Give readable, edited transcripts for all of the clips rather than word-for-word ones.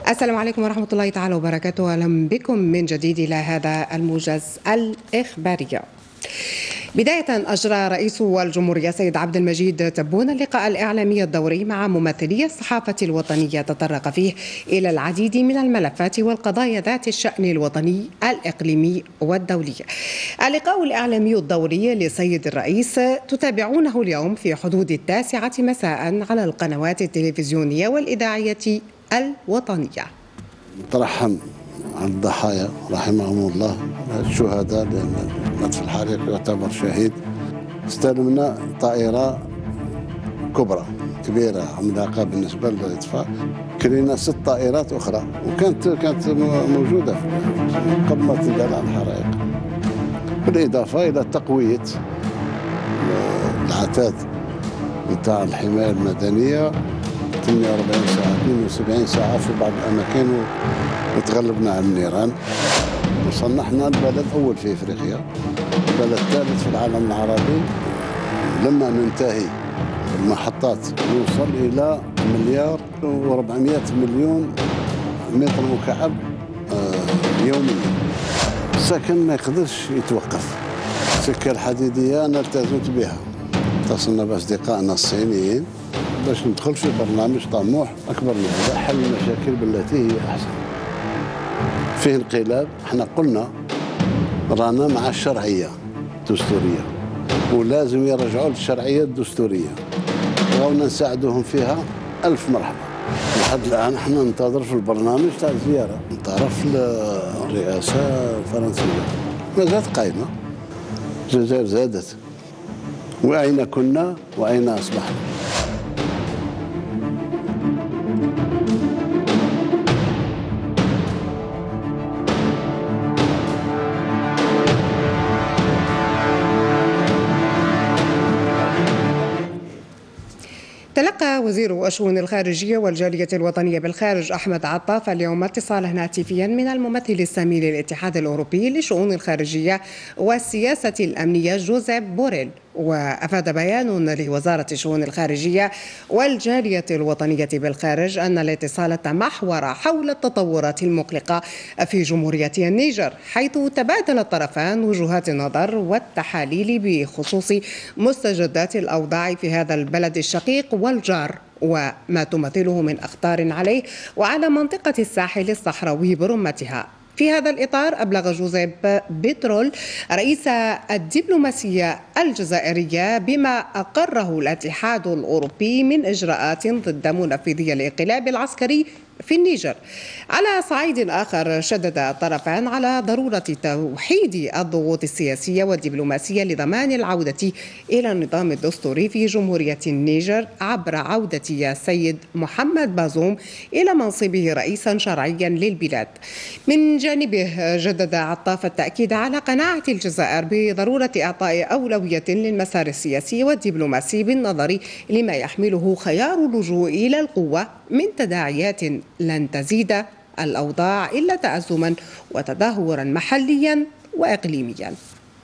السلام عليكم ورحمة الله تعالى وبركاته. أهلا بكم من جديد إلى هذا الموجز الإخباري. بداية، أجرى رئيس الجمهورية سيد عبد المجيد تبون اللقاء الإعلامي الدوري مع ممثلي الصحافة الوطنية، تطرق فيه إلى العديد من الملفات والقضايا ذات الشأن الوطني الإقليمي والدولي. اللقاء الإعلامي الدوري للسيد الرئيس تتابعونه اليوم في حدود 9 مساء على القنوات التلفزيونية والإذاعية الوطنية. نترحم على الضحايا رحمهم الله، الشهداء، لأن مات في الحريق يعتبر شهيد. استلمنا طائرة كبرى كبيرة عملاقة بالنسبة للإطفاء، كرينا 6 طائرات أخرى وكانت موجودة قبل ما تندلع الحرائق، بالإضافة إلى تقوية العتاد نتاع الحماية المدنية 48 ساعة 72 ساعة في بعض الأماكن، وتغلبنا على النيران. وصلنا احنا البلد أول في إفريقيا، البلد الثالث في العالم العربي لما ننتهي المحطات نوصل إلى 1,400,000,000 متر مكعب يوميا. السكن ما يقدرش يتوقف. السكة الحديدية أنا التزمت بها، اتصلنا بأصدقائنا الصينيين باش ندخل في برنامج طموح أكبر من هذا، حل المشاكل بالتي هي أحسن. فيه انقلاب، احنا قلنا رانا مع الشرعية الدستورية ولازم يرجعوا للشرعية الدستورية، بغاونا نساعدوهم فيها 1000 مرحبا. لحد الآن احنا ننتظر في البرنامج تاع الزيارة من طرف الرئاسة الفرنسية، ما زالت قائمة. الجزائر زادت، وأين كنا وأين أصبحنا؟ تلقى وزير الشؤون الخارجية والجالية الوطنية بالخارج أحمد عطاف اليوم اتصالا هاتفيا من الممثل السامي للاتحاد الأوروبي للشؤون الخارجية والسياسة الأمنية جوزيف بوريل. وأفاد بيان لوزارة الشؤون الخارجية والجالية الوطنية بالخارج أن الاتصال تمحور حول التطورات المقلقة في جمهورية النيجر، حيث تبادل الطرفان وجهات النظر والتحاليل بخصوص مستجدات الأوضاع في هذا البلد الشقيق والجار وما تمثله من أخطار عليه وعلى منطقة الساحل الصحراوي برمتها. في هذا الإطار أبلغ جوزيف بيترول رئيس الدبلوماسية الجزائرية بما أقره الاتحاد الأوروبي من إجراءات ضد منفذي الانقلاب العسكري في النيجر. على صعيد آخر، شدد الطرفان على ضرورة توحيد الضغوط السياسية والدبلوماسية لضمان العودة إلى النظام الدستوري في جمهورية النيجر عبر عودة السيد محمد بازوم إلى منصبه رئيسا شرعيا للبلاد. من جانبه، جدد عطاف التأكيد على قناعة الجزائر بضرورة إعطاء أولوية للمسار السياسي والدبلوماسي بالنظر لما يحمله خيار اللجوء إلى القوة من تداعيات لن تزيد الأوضاع إلا تأزما وتدهورا محليا وإقليميا.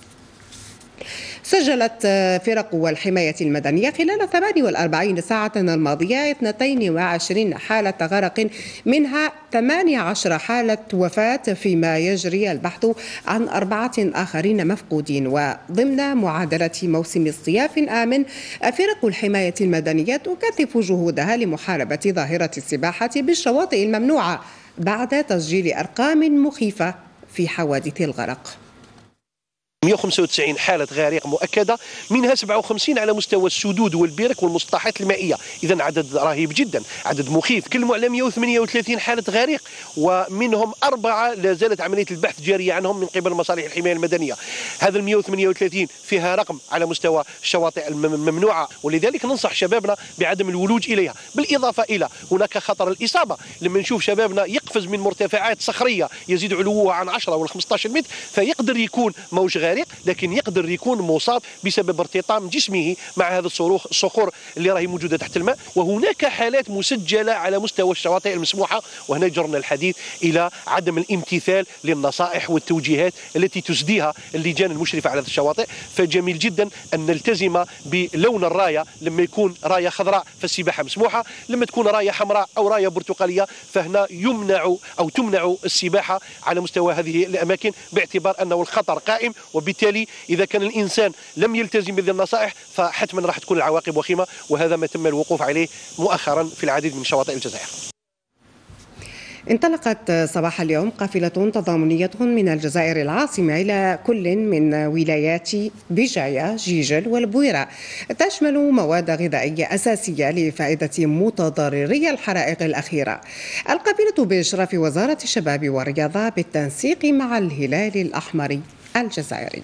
سجلت فرق الحماية المدنية خلال 48 ساعة الماضية 22 حالة غرق، منها 18 حالة وفاة، فيما يجري البحث عن 4 آخرين مفقودين. وضمن معادلة موسم الصياف آمن، فرق الحماية المدنية تكثف جهودها لمحاربة ظاهرة السباحة بالشواطئ الممنوعة بعد تسجيل أرقام مخيفة في حوادث الغرق. 195 حالة غريق مؤكدة، منها 57 على مستوى السدود والبرك والمسطحات المائية. إذا عدد رهيب جدا، عدد مخيف. كلموا على 138 حالة غريق، ومنهم 4 لا زالت عملية البحث جارية عنهم من قبل مصالح الحماية المدنية. هذا ال 138 فيها رقم على مستوى الشواطئ الممنوعة، ولذلك ننصح شبابنا بعدم الولوج إليها. بالإضافة إلى هناك خطر الإصابة، لما نشوف شبابنا يقفز من مرتفعات صخرية يزيد علوها عن 10 ولا 15 متر، فيقدر يكون موج غريق غارق، لكن يقدر يكون مصاب بسبب ارتطام جسمه مع هذا الصخور اللي راهي موجوده تحت الماء. وهناك حالات مسجله على مستوى الشواطئ المسموحه، وهنا جرنا الحديث الى عدم الامتثال للنصائح والتوجيهات التي تسديها اللجان المشرفه على الشواطئ. فجميل جدا ان نلتزم بلون الرايه، لما يكون رايه خضراء فالسباحه مسموحه، لما تكون رايه حمراء او رايه برتقاليه فهنا تمنع السباحه على مستوى هذه الاماكن، باعتبار انه الخطر قائم. وبالتالي اذا كان الانسان لم يلتزم بهذه النصائح فحتما راح تكون العواقب وخيمه، وهذا ما تم الوقوف عليه مؤخرا في العديد من شواطئ الجزائر. انطلقت صباح اليوم قافلة تضامنية من الجزائر العاصمة إلى كل من ولايات بجاية، جيجل والبويرة، تشمل مواد غذائية أساسية لفائدة متضرري الحرائق الأخيرة. القافلة بإشراف وزارة الشباب والرياضة بالتنسيق مع الهلال الأحمر الجزائري.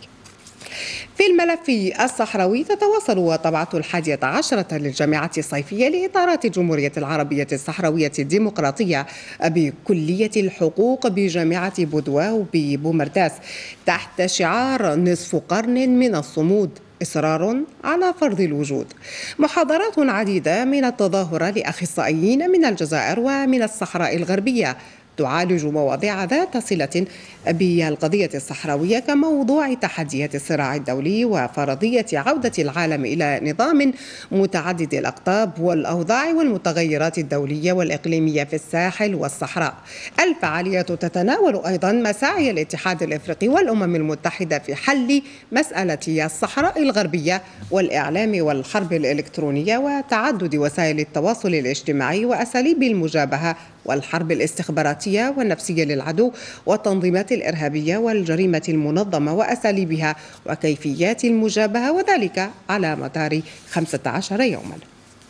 في الملف الصحراوي تتواصل الطبعة 11 للجامعة الصيفية لإطارات الجمهورية العربية الصحراوية الديمقراطية بكلية الحقوق بجامعة بودواء ببومرداس تحت شعار نصف قرن من الصمود، إصرار على فرض الوجود. محاضرات عديدة من التظاهرة لأخصائيين من الجزائر ومن الصحراء الغربية تعالج مواضيع ذات صلة بالقضية الصحراوية كموضوع تحديات الصراع الدولي وفرضية عودة العالم إلى نظام متعدد الأقطاب والأوضاع والمتغيرات الدولية والإقليمية في الساحل والصحراء. الفعالية تتناول أيضا مساعي الاتحاد الإفريقي والأمم المتحدة في حل مسألة الصحراء الغربية والإعلام والحرب الإلكترونية وتعدد وسائل التواصل الاجتماعي وأساليب المجابهة والحرب الاستخباراتية والنفسية للعدو والتنظيمات الإرهابية والجريمة المنظمة وأساليبها وكيفيات المجابهة، وذلك على مدار 15 يوما.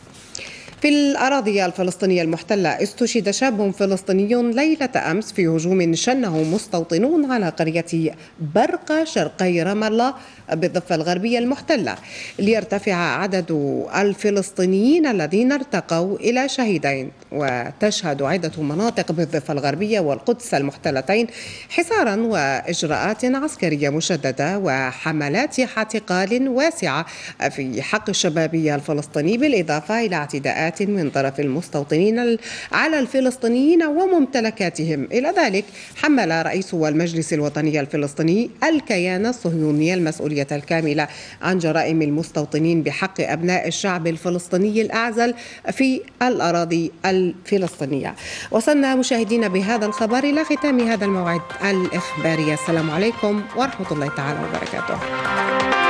في الأراضي الفلسطينية المحتلة استشهد شاب فلسطيني ليلة أمس في هجوم شنه مستوطنون على قرية برقة شرقي رام الله بالضفة الغربية المحتلة، ليرتفع عدد الفلسطينيين الذين ارتقوا إلى شهيدين. وتشهد عدة مناطق بالضفة الغربية والقدس المحتلتين حصارا وإجراءات عسكرية مشددة وحملات اعتقال واسعة في حق الشباب الفلسطيني، بالإضافة إلى اعتداءات من طرف المستوطنين على الفلسطينيين وممتلكاتهم. إلى ذلك حمل رئيس المجلس الوطني الفلسطيني الكيان الصهيوني المسؤولية الكاملة عن جرائم المستوطنين بحق أبناء الشعب الفلسطيني الأعزل في الأراضي الفلسطينية. وصلنا مشاهدينا بهذا الخبر إلى ختام هذا الموعد الإخباري. السلام عليكم ورحمة الله تعالى وبركاته.